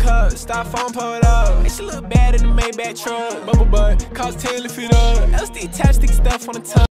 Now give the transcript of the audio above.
cup, styrofoam pulled up. And she look bad in the Maybach truck. Bubble butt, cost 10 to fit up. LSD attached, stick stuff on the tongue.